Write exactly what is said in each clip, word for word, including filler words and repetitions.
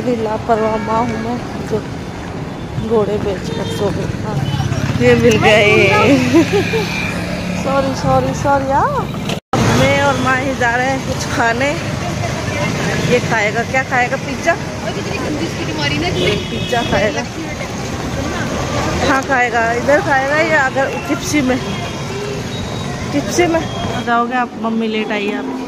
इतनी लापरवाह माँ हूँ मैं जो घोड़े बेच कर सो गई। हाँ ये मिल गए। सॉरी सॉरी सॉरी यार। मैं और माँ ही जा रहे हैं कुछ खाने। ये खाएगा, क्या खाएगा? पिज्जा। पिज्जा खाएगा। हाँ खाएगा, इधर खाएगा या अगर टिप्सी में? टिप्सी में जाओगे आप? मम्मी लेट आई है आपकी।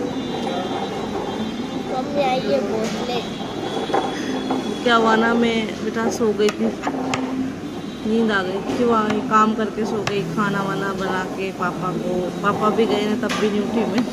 मम्मी आई है बहुत लेट। क्या हुआ ना, मैं बेटा सो गई थी, नींद आ गई थी, वहाँ काम करके सो गई, खाना वाना बना के पापा को। पापा भी गए ना तब भी नहीं उठी मैं।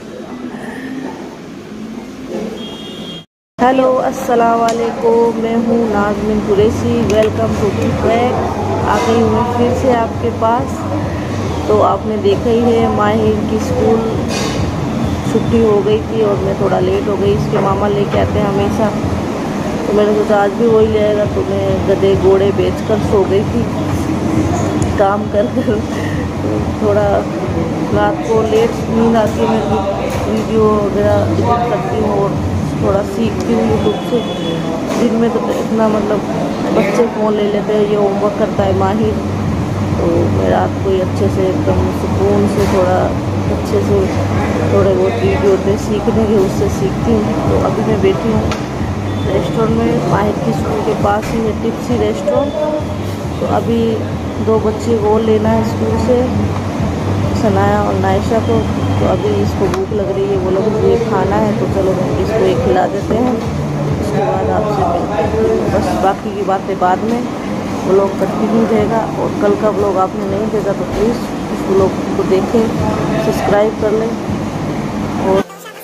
हेलो अस्सलाम वालेकुम, मैं हूँ Nazmeen Qureshi. Welcome to track. आ गई हूँ फिर से आपके पास। तो आपने देखा ही है, माहिर की स्कूल छुट्टी हो गई थी और मैं थोड़ा लेट हो गई। इसके मामा लेके आते हैं हमेशा, तो मैंने सोचा आज भी वही लेगा। तो मैं गधे घोड़े बेचकर सो गई थी काम कर कर। थोड़ा रात को लेट नींद आती है, मैं वीडियो वगैरह एडिट करती हूँ और थोड़ा सीखती हूँ यूट्यूब से। दिन में तो इतना मतलब बच्चे फ़ोन ले लेते हैं, ये होमवर्क करता है माहिर, तो मैं रात को ही अच्छे से एकदम सुकून से थोड़ा अच्छे से थोड़े बहुत वीडियो होते हैं सीखने के, उससे सीखती हूँ। तो अभी मैं बैठी हूँ रेस्टोरेंट में, माहिर की स्कूल के पास ही है टिप्सी रेस्टोरेंट। तो अभी दो बच्चे को लेना है स्कूल से, सनाया और नायशा को। तो अभी इसको भूख लग रही है, वो लोग मुझे खाना है, तो चलो इसको एक खिला देते हैं, उसके बाद आपसे मिलते हैं। बस बाकी की बातें बाद में, व्लॉग कंटिन्यू रहेगा। और कल का व्लॉग आपने नहीं देखा तो प्लीज़ उस व्लॉग को देखें, सब्सक्राइब कर लें। और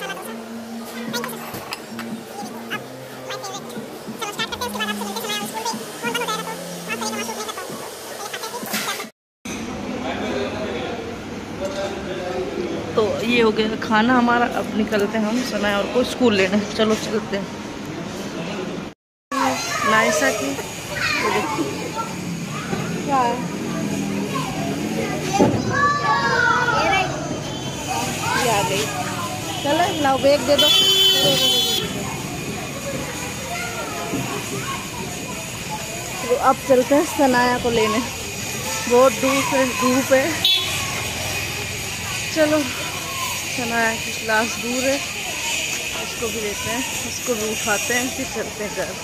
तो ये हो गया खाना हमारा। अब निकलते हैं हम सनाया और को स्कूल लेने। चलो चलते हैं। नायशा की क्या है, ये आ गई। चलो लाओ बैग दे दो। तो अब चलते हैं सनाया को लेने, बहुत दूर से धूप है। चलो सनाया की क्लास दूर है, उसको भी लेते हैं, उसको भी उठाते हैं, फिर चलते हैं घर।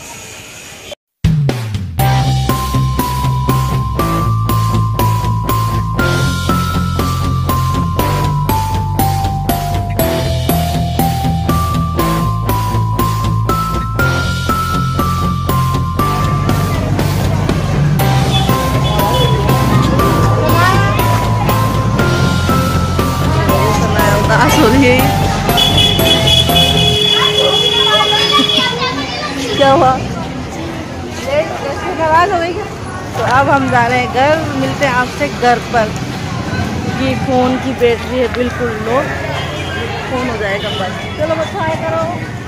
हो रही है क्या हुआ, नाराज हो गई क्या? तो अब हम जा रहे हैं घर, मिलते हैं आपसे घर पर। ये फ़ोन की बैटरी है बिल्कुल लो, फ़ोन हो जाएगा बस। चलो बस हाय करो।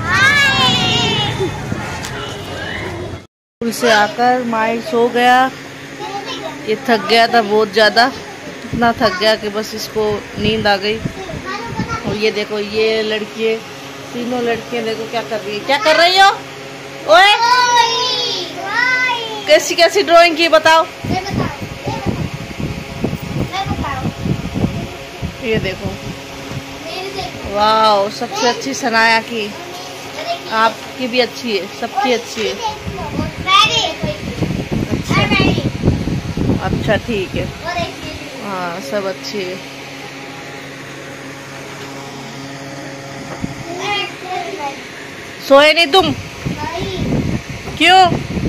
स्कूल से आकर माइल सो गया, ये थक गया था बहुत ज़्यादा, इतना थक गया कि बस इसको नींद आ गई। और ये देखो ये लड़की, तीनों लड़कियां देखो क्या कर रही है। क्या कर रही हो ओए? कैसी कैसी ड्राइंग की बताओ? ये देखो, वाह सबसे अच्छी सनाया की, आपकी भी अच्छी है, सबकी अच्छी है। अच्छा, अच्छा ठीक है, हाँ सब अच्छी है। सोए नहीं तुम? क्यों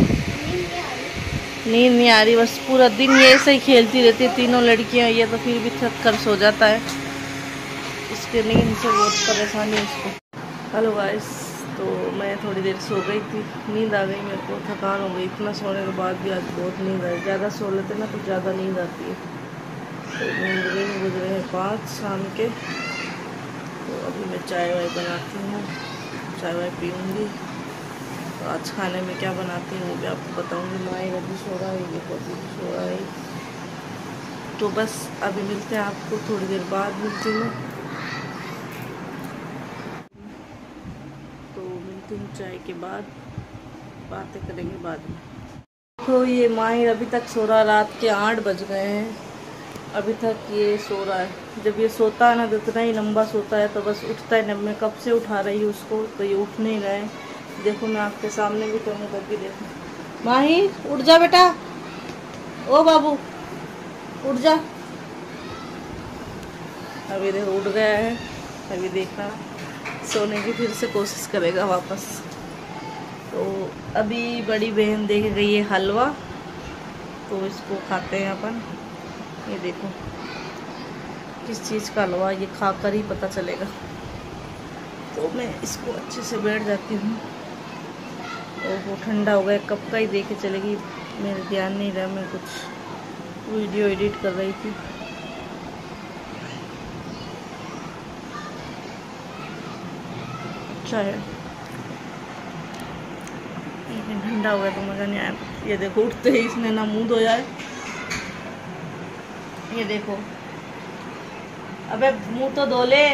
नींद नहीं आ रही? बस पूरा दिन ये ऐसे ही खेलती रहती है तीनों लड़कियां, ये तो फिर भी थक कर सो जाता है, इसके नींद से बहुत परेशानी है इसको। हेलो गाइस, तो मैं थोड़ी देर सो गई थी, नींद आ गई मेरे को, थकान हो गई। इतना सोने के बाद भी आज बहुत नींद आई, ज़्यादा सो लेते ना तो ज़्यादा नींद आती है। तो नींद गई, गुजरे हैं पाँच शाम के। तो अभी मैं चाय वाय बनाती हूँ, चाय वाय पीऊँगी। तो आज खाने में क्या बनाती हूँ वो भी आपको बताऊँगी। माई अभी सो रहा है, ये अभी सो रहा है। तो बस अभी मिलते हैं आपको, थोड़ी देर बाद मिलती हूँ। तो मिलती हूँ चाय के बाद। बातें करेंगे बाद में। तो ये माहिर अभी तक सो रहा, रात के आठ बज गए हैं, अभी तक ये सो रहा है। जब ये सोता है ना तो इतना ही लंबा सोता है, तो बस उठता है। मैं कब से उठा रही हूँ उसको, तो ये उठ नहीं रहा है। देखो मैं आपके सामने भी करूँ तब भी देखो। माहिर उठ जा बेटा, ओ बाबू उठ जा। अभी देखो उठ गया है। अभी देखना सोने की फिर से कोशिश करेगा वापस। तो अभी बड़ी बहन दे के गई है हलवा, तो इसको खाते हैं अपन। ये देखो किस चीज़ का हलवा, ये खाकर ही पता चलेगा। तो मैं इसको अच्छे से बैठ जाती हूँ। और वो ठंडा हो गया, कब का ही दे के चलेगी, मेरे ध्यान नहीं रहा। मैं कुछ वीडियो एडिट कर रही थी। अच्छा है, लेकिन ठंडा हो गया तो मज़ा नहीं आया। ये देखो उठते ही इसने ना मुँह धोया है। ये देखो, अबे मुँह तो धो ले।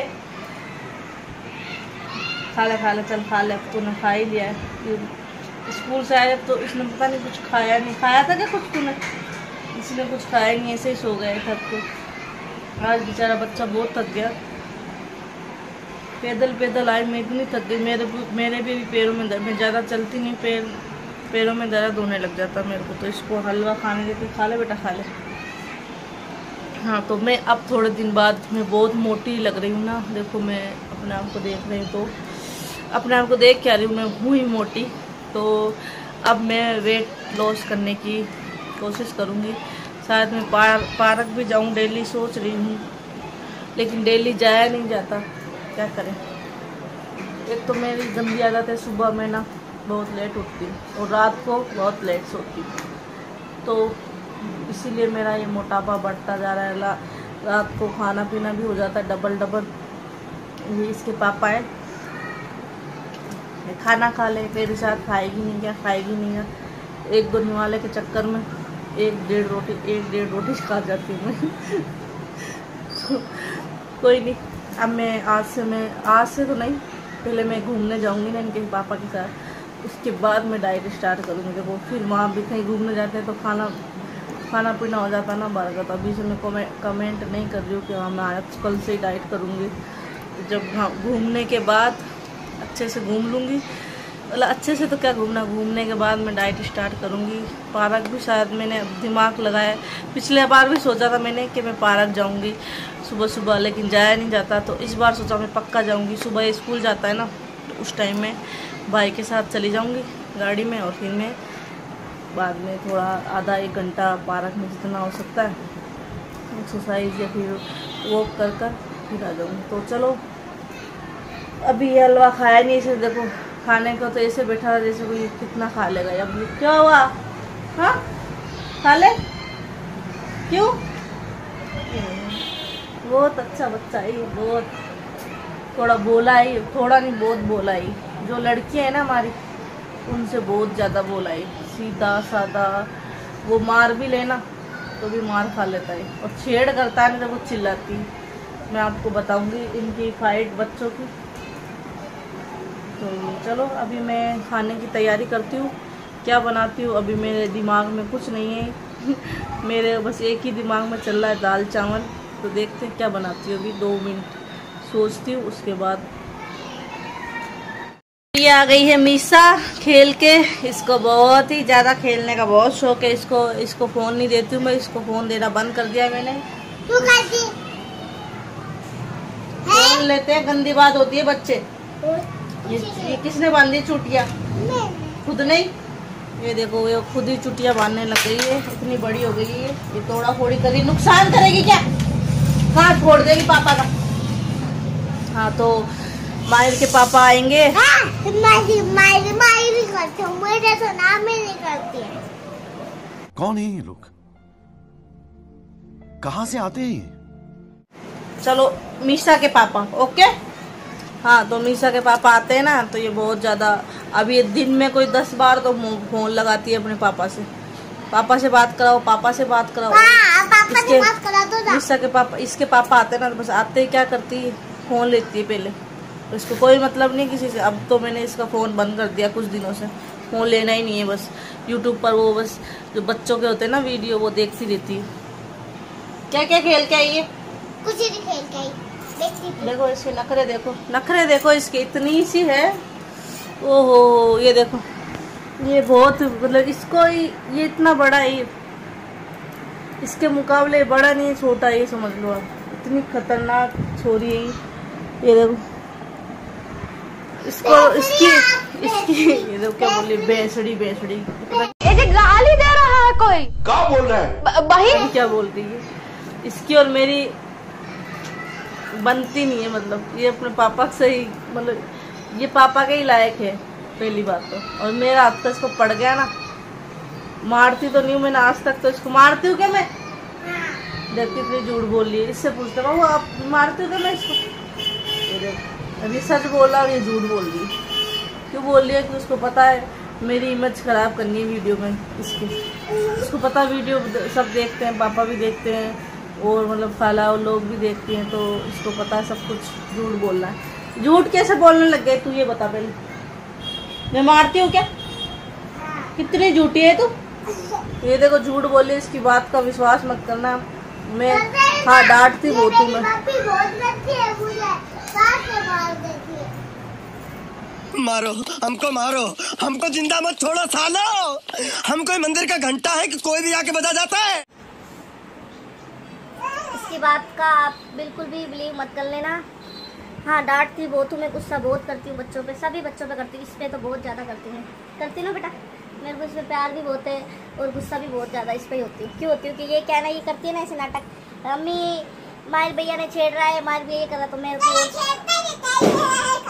खा ले खा ले, चल खा ले, अब तूने खा ही लिया है। स्कूल से आया तो इसने पता नहीं कुछ खाया नहीं। खाया था क्या कुछ तूने? इसने कुछ खाया नहीं, ऐसे ही सो गए थक के। आज बेचारा बच्चा बहुत थक गया, पैदल पैदल आए। मैं इतनी थक गई, मेरे मेरे भी पैरों में दर्द, मैं ज़्यादा चलती नहीं, पैर पैरों में दर्द होने लग जाता मेरे को। तो इसको हलवा खाने देती, खा ले बेटा खा ले। हाँ, तो मैं अब थोड़े दिन बाद मैं बहुत मोटी लग रही हूँ ना। देखो मैं अपने आप को देख रही हूँ, तो अपने आप को देख के आ रही हूँ, मैं हूँ ही मोटी। तो अब मैं वेट लॉस करने की कोशिश करूँगी। शायद मैं पार, पार्क भी जाऊँ, डेली सोच रही हूँ, लेकिन डेली जाया नहीं जाता। क्या करें, एक तो मेरी गंदी आदत है, सुबह में ना बहुत लेट उठती हूँ और रात को बहुत लेट सोती हूँ। तो इसीलिए मेरा ये मोटापा बढ़ता जा रहा है। रात को खाना पीना भी हो जाता है डबल डबल। ये इसके पापा है, खाना खा ले, मेरे साथ खाएगी नहीं क्या, खाएगी नहीं क्या। एक दो निवाले के चक्कर में एक डेढ़ रोटी एक डेढ़ रोटी खा जाती हूँ मैं। तो कोई नहीं, अब मैं आज से मैं आज से तो नहीं, पहले मैं घूमने जाऊंगी ना इनके पापा के साथ, उसके बाद मैं डाइट स्टार्ट करूँगी। देखो फिर वहाँ भी कहीं घूमने जाते हैं तो खाना खाना पीना हो जाता है ना बाहर का। तो अभी से मैं कमेंट नहीं कर रही हूँ कि हाँ मैं आज कल से ही डाइट करूँगी। जब घूमने के बाद अच्छे से घूम लूँगी, मतलब अच्छे से तो क्या घूमना, घूमने के बाद मैं डाइट स्टार्ट करूँगी। पार्क भी शायद मैंने दिमाग लगाया, पिछले बार भी सोचा था मैंने कि मैं पार्क जाऊँगी सुबह सुबह, लेकिन जाया नहीं जाता। तो इस बार सोचा मैं पक्का जाऊँगी। सुबह स्कूल जाता है ना, तो उस टाइम में भाई के साथ चली जाऊँगी गाड़ी में, और फिर मैं बाद में थोड़ा आधा एक घंटा पार्क में जितना हो सकता है एक्सरसाइज या फिर वॉक कर कर फिर आ जाऊँगी। तो चलो, अभी ये हलवा खाया नहीं, इसे देखो खाने को तो ऐसे बैठा था जैसे कोई कितना खा लेगा। अब ये क्या हुआ? हाँ खा ले, क्यों? बहुत अच्छा बच्चा है ये, बहुत थोड़ा बोला ही, थोड़ा नहीं बहुत बोला ही। जो लड़कियां है ना हमारी, उनसे बहुत ज़्यादा बोला है, सीधा सादा। वो मार भी लेना तो भी मार खा लेता है, और छेड़ करता है ना जब वो चिल्लाती है। मैं आपको बताऊंगी इनकी फाइट बच्चों की। तो चलो अभी मैं खाने की तैयारी करती हूँ, क्या बनाती हूँ अभी मेरे दिमाग में कुछ नहीं है। मेरे बस एक ही दिमाग में चल रहा है, दाल चावल। तो देखते हैं क्या बनाती हूँ, अभी दो मिनट सोचती हूँ, उसके बाद। ये आ गई है मीसा खेल के, इसको बहुत ही ज़्यादा खेलने का बहुत शौक है। इसको इसको फ़ोन नहीं देती हूँ मैं, इसको फ़ोन देना बंद कर दिया मैंने। फ़ोन लेते हैं, गंदी बात होती है बच्चे। ये, ये किसने बांधी चुटिया? खुद नहीं, ये देखो ये खुद ही चुटिया बांधने लग गई है, इतनी बड़ी हो गई है। ये तोड़ा फोड़ी करी, नुकसान करेगी क्या? कहाँ छोड़ देगी पापा का? हाँ, तो माहिर के पापा आएंगे। हाँ, माहिर माहिर माहिर करते हो, मेरे तो नाम ही नहीं करती है। कौन है ये लोग, कहाँ से आते हैं? चलो मीसा के पापा, ओके। हाँ, तो मीसा के पापा आते हैं ना, तो ये बहुत ज़्यादा, अब ये दिन में कोई दस बार तो फोन लगाती है अपने पापा से। पापा से बात कराओ, पापा से बात कराओ। हाँ, पापा इसके, से बात करा दो। मीसा के पापा, इसके पापा आते हैं ना, तो बस आते ही क्या करती है, फ़ोन लेती है पहले। तो इसको कोई मतलब नहीं किसी से। अब तो मैंने इसका फ़ोन बंद कर दिया कुछ दिनों से, फ़ोन लेना ही नहीं है, बस यूट्यूब पर वो बस जो बच्चों के होते हैं ना वीडियो वो देखती रहती है। क्या क्या खेल के आई है? कुछ नहीं खेल के आई, देखती थी। देखो इसके नखरे, देखो नखरे देखो इसके, इतनी सी है। ओहो ये देखो, ये बहुत मतलब इसको ये इतना बड़ा है, इसके मुकाबले बड़ा नहीं है, छोटा है, समझ लो आप। इतनी खतरनाक छोरी है ये देखो इसको, इसकी इसकी ये देखो क्या बोल रही, बेसड़ी बेसड़ी ये गाली दे रहा है कोई, क्या बोल रहा है बहन क्या बोल रही है। इसकी और मेरी बनती नहीं है, मतलब ये अपने पापा से ही, मतलब ये पापा के ही लायक है पहली बात तो। और मेरा हाथ तो इसको पड़ गया ना, मारती तो नहीं हूँ मैंने आज तक, तो इसको मारती हूँ क्या मैं? देखती इतनी झूठ बोल रही है, इससे पूछते बाबू आप मारते हो क्या मैं इसको? ये देख अभी सच बोला और ये झूठ बोल रही है। क्यों बोल रही है? कि उसको पता है मेरी इमेज खराब करनी है वीडियो में इसकी। उसको पता वीडियो सब देखते हैं, पापा भी देखते हैं और मतलब खाला और लोग भी देखते हैं, तो इसको पता है सब कुछ झूठ बोलना है। झूठ कैसे बोलने लग गए तू, ये बता पहले। मैं मारती हूँ क्या? कितनी झूठी है तू। ये देखो झूठ बोल रही, इसकी बात का विश्वास मत करना। मैं हाँ डांटती बहुत हूँ मैं। मारो हमको, मारो हमको, जिंदा मत छोड़ो सालो। हम कोई मंदिर का घंटा है कि कोई भी आके बजा जाता है। इसकी बात का आप बिल्कुल भी बिलीव मत कर लेना। हाँ डांटती बहुत हूँ मैं, गुस्सा बहुत करती हूँ बच्चों पे, सभी बच्चों पे करती हूँ, इस पे तो बहुत ज़्यादा करती हूँ। करती ना बेटा, मेरे को इस पर प्यार भी बहुत है और गुस्सा भी बहुत ज़्यादा इस पर ही होती हूँ। क्यों होती हूँ कि ये क्या ना, ये करती है ना ऐसे नाटक, अम्मी माइल भैया ने छेड़ रहा है, माइल भैया ये कर रहा, तो मेरे को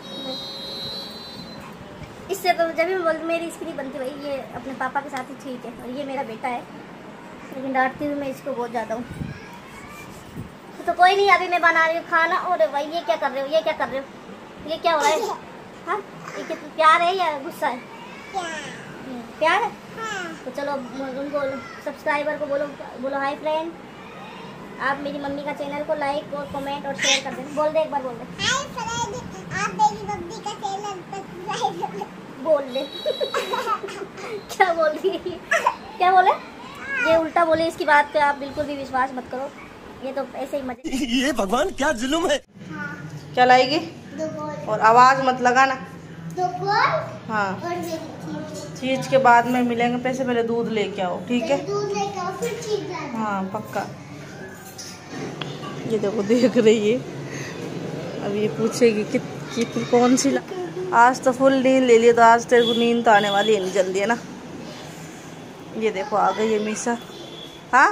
इससे तो जब भी मैं बोलती मेरी इसकी नहीं बनती भाई, ये अपने पापा के साथ ही ठीक है और ये मेरा बेटा है, लेकिन डांटती हूँ मैं इसको बहुत ज़्यादा हूँ। तो कोई नहीं, अभी मैं बना रही हूँ खाना। और भाई ये क्या कर रहे हो, ये क्या कर रहे हो, ये क्या हो रहा है? हाँ ये क्या प्यार है या गुस्सा है? प्यार है। तो चलो उनको सब्सक्राइबर को बोलो, बोलो हाय फ्रेंड, आप मेरी मम्मी का चैनल को लाइक और कमेंट और शेयर कर देना। बोल दे एक बार, बोल दे हाय फ्रेंड, आप मेरी मम्मी का चैनल सब्सक्राइब बोल दे। क्या बोल रही है, क्या बोले? ये उल्टा बोले, इसकी बात पे आप बिल्कुल भी विश्वास मत करो, ये तो ऐसे ही मजे। ये भगवान क्या जुल्म है। क्या लाएगी? दो बॉल और आवाज मत लगाना। दो बॉल हाँ और मेरी चीज के बाद में मिलेंगे पैसे, पहले दूध लेके आओ ठीक है? दूध लेकर आओ फिर चीज लाना। हाँ पक्का। ये देखो देख रही है, अब ये पूछेगी कि, कि तू कौन सी ला। आज तो फुल नींद ले लिया, तो आज तेरे को नींद तो आने वाली है नहीं जल्दी, है ना? ये देखो आ गई है मीसा। हाँ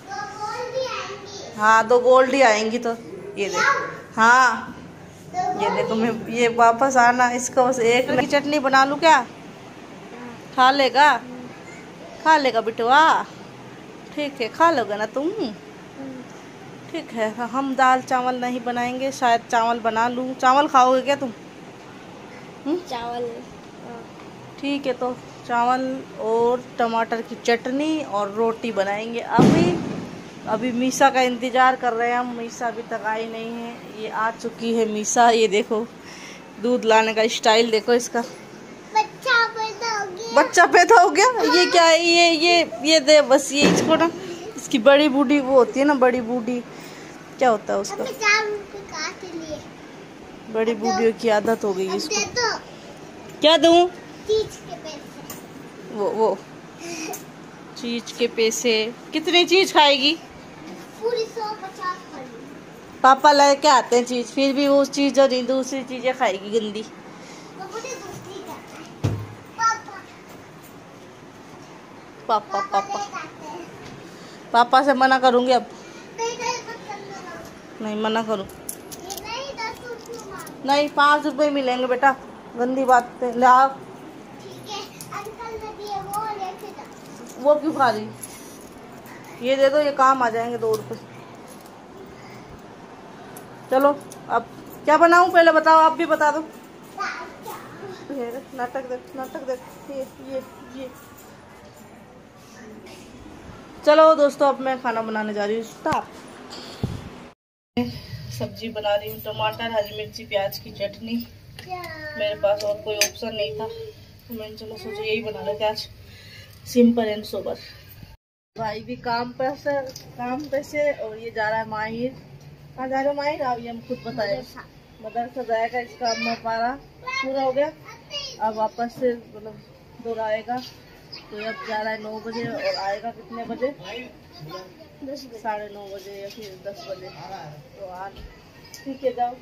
हाँ दो गोल्डी आएंगी तो ये देखो। हाँ ये देखो, मैं ये वापस आना, इसको बस एक की चटनी बना लूँ क्या? खा लेगा? खा लेगा बिटवा? ठीक है खा लोगे ना तुम? ठीक है। हम दाल चावल नहीं बनाएंगे, शायद चावल बना लूँ। चावल खाओगे क्या तुम? हुँ? चावल ठीक है, तो चावल और टमाटर की चटनी और रोटी बनाएंगे। अभी अभी मीसा का इंतज़ार कर रहे हैं हम, मीसा अभी तक आई नहीं है। ये आ चुकी है मीसा, ये देखो दूध लाने का स्टाइल देखो इसका। बच्चा पैदा हो गया। बच्चा पैदा हो गया? ये क्या है? ये ये ये दे बस, ये इसको ना, इसकी बड़ी बूढ़ी वो होती है ना, बड़ी बूढ़ी क्या होता है उसका, बड़ी बूढ़ियों की आदत हो गई इसको। क्या दूं? चीज के पैसे। वो वो चीज के पैसे? कितनी चीज खाएगी? पूरी सौ पचास कर ली। पापा लेके आते हैं चीज, फिर भी वो चीज और दूसरी चीजें खाएगी गंदी। वो मुझे दूसरी करता है। पापा पापा पापा पापा ले आते हैं। पापा से मना करूंगी अब। नहीं नहीं मत करना ना। नहीं मना करूँ? ये नहीं दस रुपये मांग। नहीं पाँच रुपए मिलेंगे बेटा, गंदी बात पे ले आओ। ठीक है अंकल ने दिए वो लेके जा। वो क्यों खा रही? ये दे दो, ये काम आ जाएंगे दो रुपए। चलो अब क्या बनाऊं पहले बताओ, आप भी बता दो। नाटक देख नाटक देख, ये ये ये चलो दोस्तों, अब मैं खाना बनाने जा रही हूँ। स्टॉप। सब्जी बना रही हूँ, टमाटर हरी मिर्ची प्याज की चटनी। मेरे पास और कोई ऑप्शन नहीं था, तो मैंने चलो सोचा यही बना लेते आज, सिंपल एंड सोबर। भाई भी काम पे से काम पे से और ये जा रहा है माहिर। कहाँ जा रहे हो माहिर? आप ये हम खुद बताए। मदरसा जाएगा, इसका अम्मा पारा पूरा हो गया, अब वापस से मतलब दोहराएगा। तो अब जा रहा है नौ बजे और आएगा कितने बजे? साढ़े नौ बजे या फिर दस बजे। तो आज ठीक है, जाओ।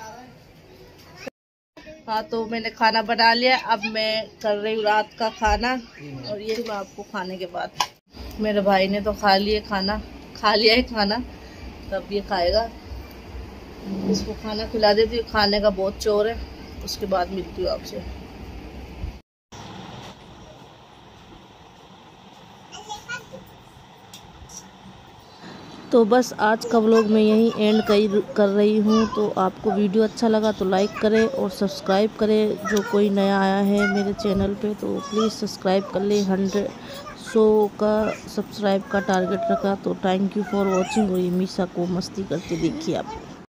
हाँ, तो मैंने खाना बना लिया, अब मैं कर रही हूँ रात का खाना। और ये मैं आपको खाने के बाद, मेरे भाई ने तो खा लिए खाना खा लिया है खाना, तब ये खाएगा। इसको खाना खिला देती हूँ, खाने का बहुत चोर है। उसके बाद मिलती हूँ आपसे। तो बस आज का व्लॉग मैं यहीं एंड कर रही हूँ। तो आपको वीडियो अच्छा लगा तो लाइक करें और सब्सक्राइब करें। जो कोई नया आया है मेरे चैनल पे तो प्लीज़ सब्सक्राइब कर ले। हंड्रेड सौ का सब्सक्राइब का टारगेट रखा। तो थैंक यू फॉर वॉचिंग। और ये मीशा को मस्ती करते देखिए आप।